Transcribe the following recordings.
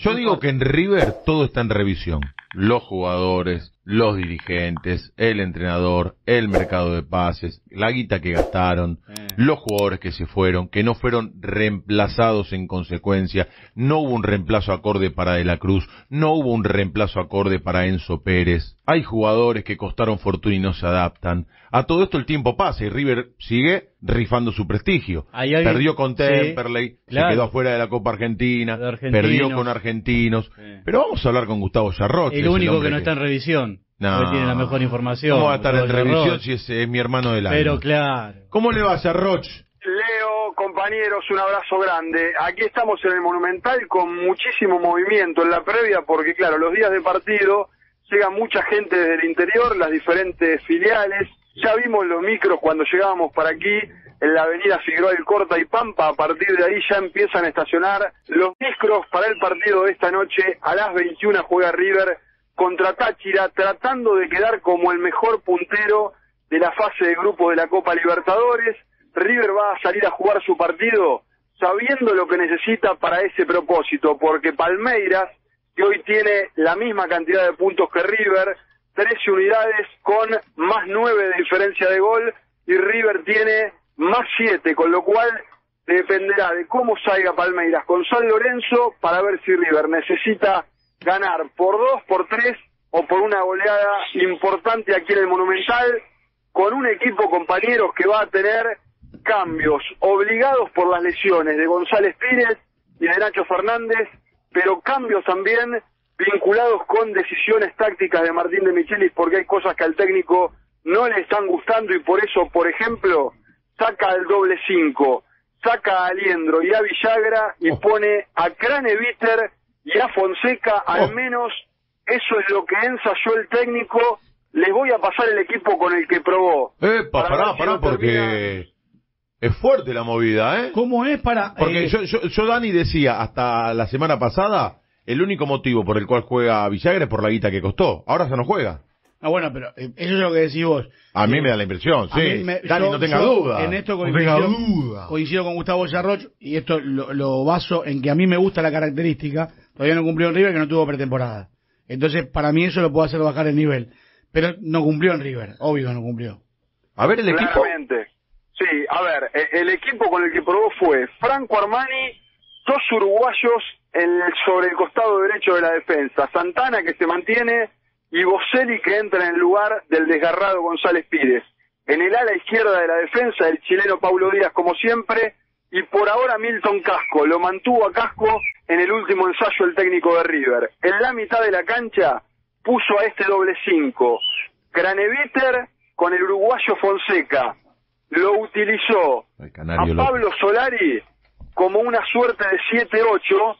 Yo digo que en River todo está en revisión. Los jugadores, los dirigentes, el entrenador, el mercado de pases, la guita que gastaron, los jugadores que se fueron, que no fueron reemplazados en consecuencia, no hubo un reemplazo acorde para De la Cruz, no hubo un reemplazo acorde para Enzo Pérez. Hay jugadores que costaron fortuna y no se adaptan. A todo esto el tiempo pasa y River sigue rifando su prestigio. Perdió con Temperley, se quedó afuera de la Copa Argentina, perdió con Argentinos. Pero vamos a hablar con Gustavo Yarroch. El único que no está en revisión. No. Hoy tiene la mejor información. ¿Cómo va a estar en revisión si es mi hermano del año? Pero claro. ¿Cómo le va, Yarroch? Leo, compañeros, un abrazo grande. Aquí estamos en el Monumental con muchísimo movimiento en la previa porque, claro, los días de partido llega mucha gente desde el interior, las diferentes filiales. Ya vimos los micros cuando llegábamos para aquí, en la avenida Figueroa Alcorta y Pampa. A partir de ahí ya empiezan a estacionar los micros para el partido de esta noche. A las 21 juega River contra Táchira, tratando de quedar como el mejor puntero de la fase de grupo de la Copa Libertadores. River va a salir a jugar su partido sabiendo lo que necesita para ese propósito, porque Palmeiras, que hoy tiene la misma cantidad de puntos que River, 13 unidades con más 9 de diferencia de gol, y River tiene más 7, con lo cual dependerá de cómo salga Palmeiras con San Lorenzo para ver si River necesita ganar por 2, por 3 o por una goleada importante aquí en el Monumental, con un equipo, compañeros, que va a tener cambios obligados por las lesiones de González Pires y de Nacho Fernández, pero cambios también vinculados con decisiones tácticas de Martín de Michelis, porque hay cosas que al técnico no le están gustando y por eso, por ejemplo, saca al doble 5, saca a Aliendro y a Villagra y pone a Craneviter y a Fonseca. Al menos eso es lo que ensayó el técnico. Les voy a pasar el equipo con el que probó. Pará, porque es fuerte la movida, ¿eh? ¿Cómo es para...? Porque yo, Dani, decía hasta la semana pasada, el único motivo por el cual juega Villagra es por la guita que costó. Ahora ya no juega. Ah, bueno, pero eso es lo que decís vos. A mí me da la impresión, sí. Dani, no tenga duda. En esto duda. Coincido con Gustavo Yarroch, y esto lo baso en que a mí me gusta la característica. Todavía no cumplió en River, que no tuvo pretemporada. Entonces, para mí eso lo puede hacer bajar el nivel. Pero no cumplió en River, obvio que no cumplió. A ver, el equipo. Claramente. Sí, a ver, el equipo con el que probó fue Franco Armani, 2 uruguayos sobre el costado derecho de la defensa, Santana, que se mantiene, y Boselli, que entra en el lugar del desgarrado González Pires. En el ala izquierda de la defensa, el chileno Paulo Díaz, como siempre, y por ahora Milton Casco. Lo mantuvo a Casco en el último ensayo el técnico de River. En la mitad de la cancha puso a este doble 5, Craneviter con el uruguayo Fonseca. Lo utilizó a Pablo Solari como una suerte de 7-8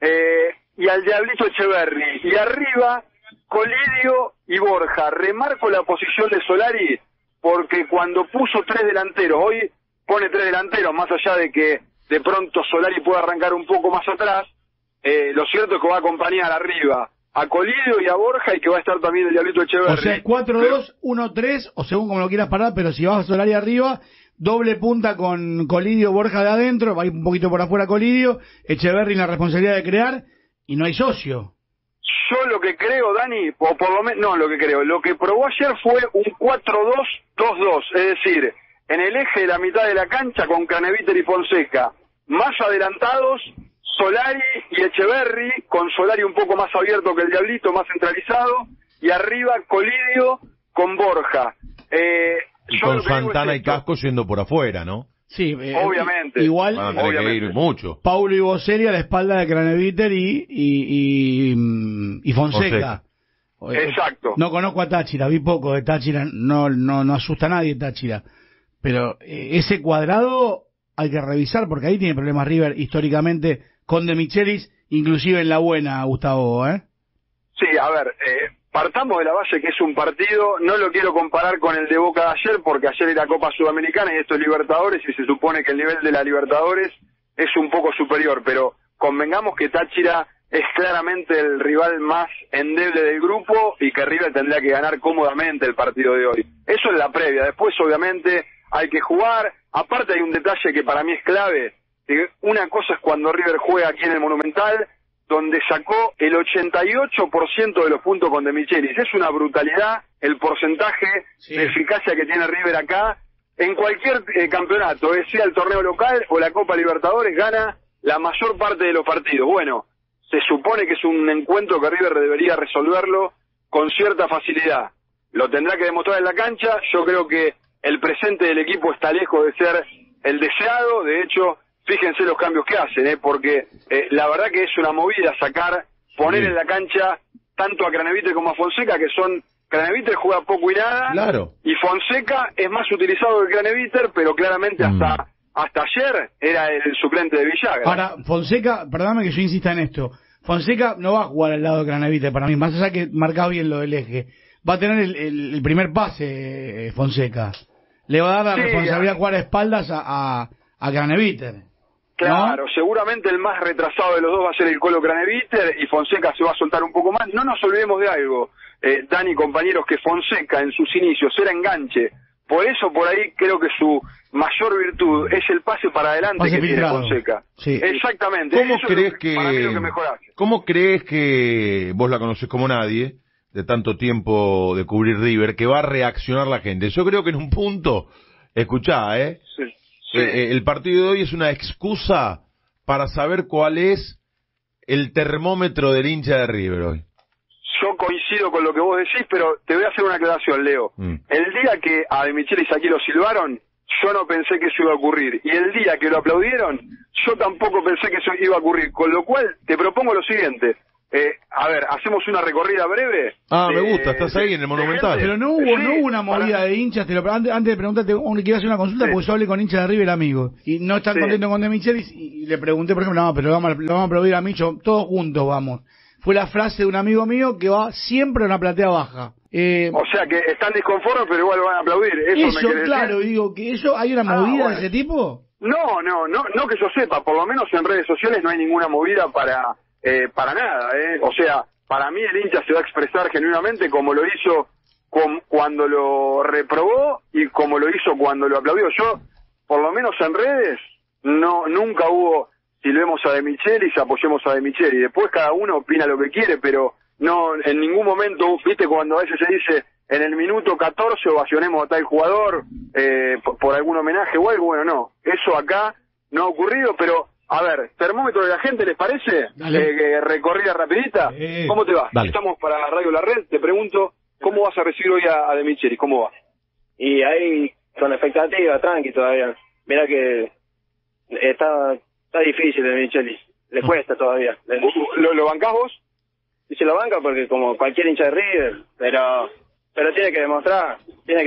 y al Diablito Echeverri. Y arriba, Colidio y Borja. Remarco la posición de Solari porque cuando puso 3 delanteros, hoy pone 3 delanteros, más allá de que de pronto Solari pueda arrancar un poco más atrás, lo cierto es que va a acompañar arriba a Colidio y a Borja y que va a estar también el Diablito Echeverri. O sea, 4-2, 1-3, o según como lo quieras parar, pero si vas a Solari arriba, doble punta con Colidio, Borja de adentro, va a ir un poquito por afuera Colidio, Echeverri en la responsabilidad de crear, y no hay socio. Yo lo que creo, Dani, o por lo menos, no lo que creo, lo que probó ayer fue un 4-2-2-2, es decir, en el eje de la mitad de la cancha con Craneviter y Fonseca, más adelantados Solari y Echeverri, con Solari un poco más abierto que el Diablito, más centralizado, y arriba Colidio con Borja. Y con Santana y Casco yendo por afuera, ¿no? Sí, obviamente. Igual, van a tener que ir mucho. Paulo y Boselli a la espalda de Craneviter y Fonseca. Exacto. No conozco a Táchira, vi poco de Táchira, no asusta a nadie Táchira. Pero ese cuadrado hay que revisar porque ahí tiene problemas River históricamente con De Michelis, inclusive en la buena, Gustavo, ¿eh? Sí, a ver, partamos de la base que es un partido, no lo quiero comparar con el de Boca de ayer, porque ayer era Copa Sudamericana y esto es Libertadores, y se supone que el nivel de la Libertadores es un poco superior, pero convengamos que Táchira es claramente el rival más endeble del grupo y que River tendría que ganar cómodamente el partido de hoy. Eso es la previa, después obviamente hay que jugar, aparte hay un detalle que para mí es clave. Una cosa es cuando River juega aquí en el Monumental donde sacó el 88% de los puntos con De Michelis. Es una brutalidad el porcentaje de eficacia que tiene River acá. En cualquier campeonato, sea el torneo local o la Copa Libertadores, gana la mayor parte de los partidos. Bueno, se supone que es un encuentro que River debería resolverlo con cierta facilidad. Lo tendrá que demostrar en la cancha. Yo creo que el presente del equipo está lejos de ser el deseado. De hecho, fíjense los cambios que hacen, porque la verdad que es una movida poner en la cancha tanto a Craneviter como a Fonseca, que son... Craneviter juega poco y nada, claro, y Fonseca es más utilizado que Craneviter, pero claramente hasta ayer era el suplente de Villagra. Ahora, Fonseca, perdóname que yo insista en esto, Fonseca no va a jugar al lado de Craneviter para mí, más allá que marcaba bien lo del eje, va a tener el primer pase Fonseca, le va a dar la responsabilidad de jugar a espaldas a Craneviter. Claro, ¿no? Seguramente el más retrasado de los dos va a ser el Colo Craneviter y Fonseca se va a soltar un poco más. No nos olvidemos de algo, Dani, compañeros, que Fonseca en sus inicios era enganche. Por eso, por ahí, creo que su mayor virtud es el pase para adelante que tiene Fonseca. Sí. Exactamente. ¿Cómo crees para mí lo que mejor hace. ¿Cómo crees que vos la conocés como nadie, de tanto tiempo de cubrir River, que va a reaccionar la gente? Yo creo que en un punto, escuchá, Sí. El partido de hoy es una excusa para saber cuál es el termómetro del hincha de River hoy. Yo coincido con lo que vos decís, pero te voy a hacer una aclaración, Leo. El día que a De Michelis aquí lo silbaron, yo no pensé que eso iba a ocurrir. Y el día que lo aplaudieron, yo tampoco pensé que eso iba a ocurrir. Con lo cual, te propongo lo siguiente. A ver, hacemos una recorrida breve. Me gusta, estás ahí en el Monumental. Pero no hubo una movida de hinchas, antes de preguntarte, quiero hacer una consulta porque yo hablé con hinchas de River amigos y no están contentos con De Michelis y le pregunté, por ejemplo, no, pero lo vamos a aplaudir a Micho, todos juntos vamos. Fue la frase de un amigo mío que va siempre a una platea baja. O sea que están disconformes, pero igual lo van a aplaudir. Eso me claro, decir. Digo, que eso, ¿hay una movida de ese tipo? No que yo sepa, por lo menos en redes sociales no hay ninguna movida para nada, O sea, para mí el hincha se va a expresar genuinamente como lo hizo cuando lo reprobó y como lo hizo cuando lo aplaudió. Yo, por lo menos en redes, nunca hubo, silbemos a De Michelis, apoyemos a De Michelis. Después cada uno opina lo que quiere, pero no, en ningún momento, viste, cuando a veces se dice en el minuto 14 ovacionemos a tal jugador por algún homenaje o algo, bueno, no. Eso acá no ha ocurrido, pero... A ver, termómetro de la gente, ¿les parece? Recorrida rapidita. ¿Cómo te va? Dale. Estamos para Radio La Red. Te pregunto, ¿cómo vas a recibir hoy a De Michelis? ¿Cómo va? Y ahí, con expectativa, tranqui todavía. Mira que está difícil De Michelis. Le cuesta todavía. ¿Lo bancás vos? Y se lo banca porque como cualquier hincha de River, pero tiene que demostrar.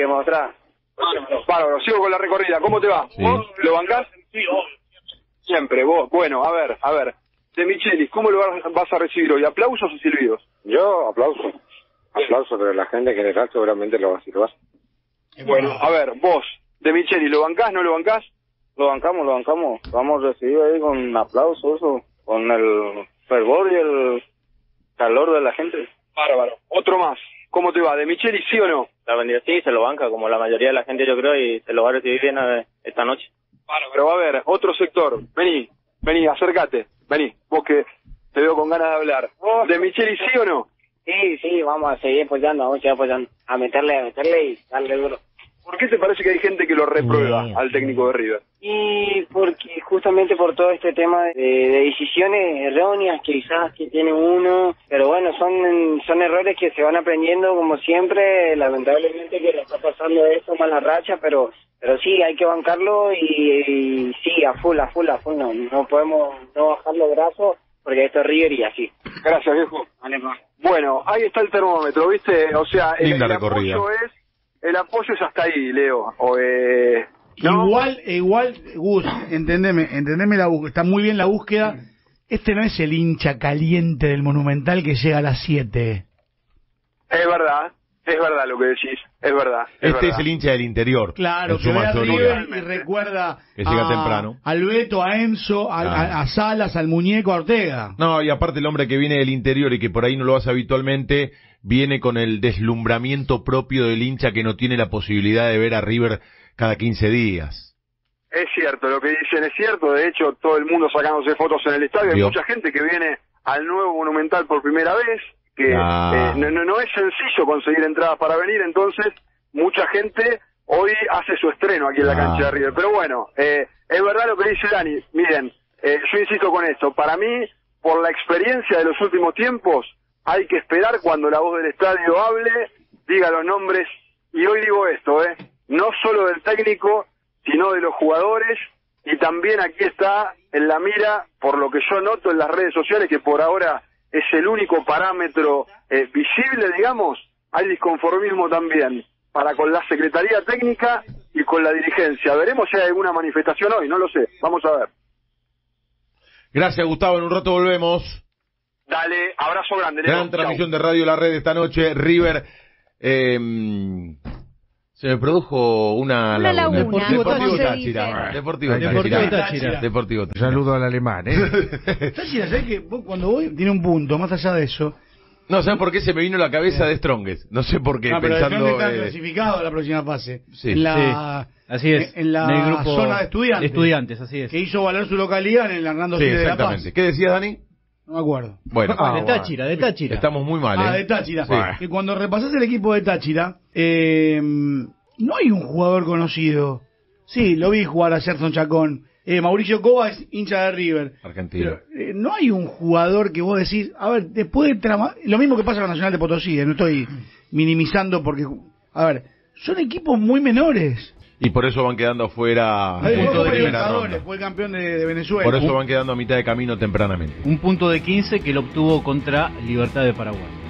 Bárbaro, sigo con la recorrida. ¿Cómo te va? Sí. ¿Vos lo bancás? Sí, siempre, vos. Bueno, a ver. De Michelis, ¿cómo lo vas a recibir hoy? ¿Aplausos o silbidos? Yo aplauso, pero la gente en general seguramente lo va a silbar. Bueno, a ver, vos, De Michelis, ¿lo bancás, no lo bancás? Lo bancamos. Vamos a recibir ahí con aplausos, con el fervor y el calor de la gente. Bárbaro. Otro más. ¿Cómo te va? ¿De Michelis sí o no? La vendida sí, se lo banca, como la mayoría de la gente yo creo, y se lo va a recibir bien esta noche. Pero a ver, otro sector. Vení, acércate. Vení, vos que te veo con ganas de hablar. ¿De Michelis sí o no? Sí, vamos a seguir apoyando, a meterle y darle duro. ¿Por qué te parece que hay gente que lo reprueba al técnico de River? Y porque justamente por todo este tema de decisiones erróneas quizás que tiene uno, pero bueno, son errores que se van aprendiendo como siempre, lamentablemente que le está pasando esto, mala racha, pero sí, hay que bancarlo y sí, a full, no podemos no bajar los brazos porque esto es River y así. Gracias, viejo. Vale, pa. Bueno, ahí está el termómetro, ¿viste? O sea, el apoyo es hasta ahí, Leo. ¿no? Igual, Gus, entendeme está muy bien la búsqueda. Este no es el hincha caliente del Monumental que llega a las 7. Es verdad lo que decís, es verdad. Es el hincha del interior. Claro, que ve a River y recuerda que llega temprano. Al Beto, a Enzo, a Salas, al Muñeco, a Ortega. No, y aparte el hombre que viene del interior y que por ahí no lo hace habitualmente, viene con el deslumbramiento propio del hincha que no tiene la posibilidad de ver a River cada 15 días. Es cierto, lo que dicen es cierto. De hecho, todo el mundo sacándose fotos en el estadio. Hay mucha gente que viene al nuevo Monumental por primera vez, que no es sencillo conseguir entradas para venir, entonces mucha gente hoy hace su estreno aquí en la cancha de River. Pero bueno, es verdad lo que dice Dani. Miren, yo insisto con esto, para mí, por la experiencia de los últimos tiempos, hay que esperar cuando la voz del estadio hable, diga los nombres, y hoy digo esto, no solo del técnico, sino de los jugadores, y también aquí está en la mira, por lo que yo noto en las redes sociales, que por ahora es el único parámetro visible, digamos, hay disconformismo también para con la Secretaría Técnica y con la dirigencia. Veremos si hay alguna manifestación hoy, no lo sé, vamos a ver. Gracias, Gustavo, en un rato volvemos. Dale, abrazo grande. Gran transmisión de Radio La Red esta noche. River, se me produjo una laguna. Deportivo Táchira. Deportivo Táchira. Saludo al alemán, Táchira, ¿sabes que cuando voy tiene un punto, más allá de eso? No, ¿sabes por qué se me vino la cabeza de Strongest? No sé por qué, pero pensando... está clasificado a la próxima fase. Sí. En la, así es. En la en el grupo zona de estudiantes. Estudiantes, así es. Que hizo valer su localidad en el Hernando Siles de La Paz. Exactamente. ¿Qué decías, Dani? No me acuerdo. Bueno. De Táchira. Estamos muy mal, de Táchira. Sí. Que cuando repasás el equipo de Táchira, no hay un jugador conocido. Sí, lo vi jugar a Gerson Chacón. Mauricio Cova es hincha de River. Argentino. Pero, no hay un jugador que vos decís, a ver, después de lo mismo que pasa con Nacional de Potosí, no estoy minimizando porque, a ver, son equipos muy menores. Y por eso van quedando afuera punto de primera ronda. Fue el campeón de Venezuela. Por eso van quedando a mitad de camino tempranamente. Un punto de 15 que lo obtuvo contra Libertad de Paraguay.